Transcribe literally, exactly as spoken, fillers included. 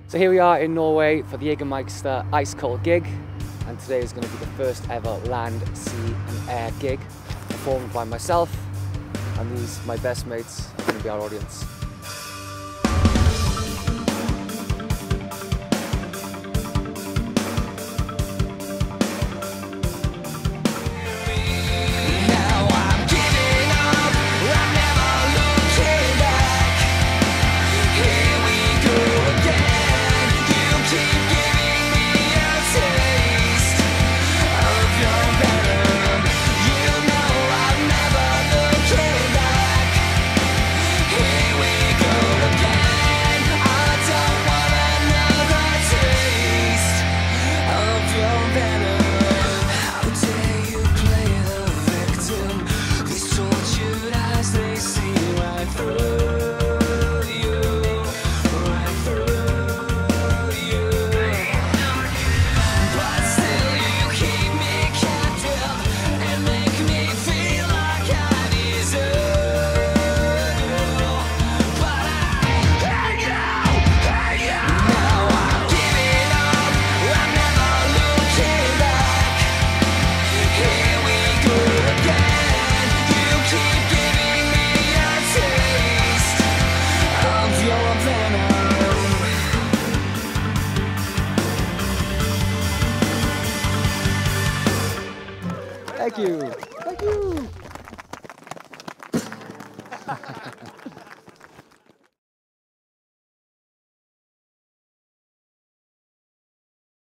So here we are in Norway for the Jägermeister Ice Cold Gig, and today is going to be the first ever land, sea and air gig performed by myself, and these, my best mates, are going to be our audience. Thank you. Thank you.